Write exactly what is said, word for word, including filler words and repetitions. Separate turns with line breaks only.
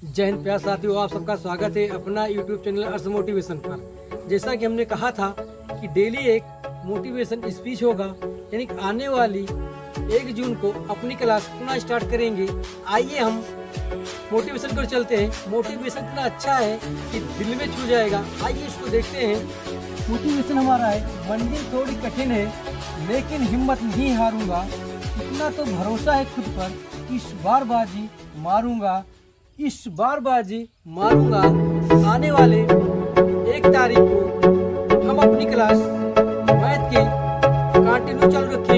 जय हिंद प्यार साथियों, आप सबका स्वागत है अपना यूट्यूब चैनल अर्थ मोटिवेशन पर। जैसा कि हमने कहा था कि डेली एक मोटिवेशन स्पीच होगा, यानी कि आने वाली एक जून को अपनी क्लास पुनः स्टार्ट करेंगे। आइए हम मोटिवेशन पर चलते हैं। मोटिवेशन इतना अच्छा है कि दिल में छू जाएगा। आइए इसको देखते हैं। मोटिवेशन हमारा है, मंजिल थोड़ी कठिन है लेकिन हिम्मत नहीं हारूंगा। इतना तो भरोसा है खुद पर, इस बार बाजी मारूंगा, इस बार बाजी मारूंगा। आने वाले एक तारीख को हम अपनी क्लास मैथ की कंटिन्यू चालू रखेंगे।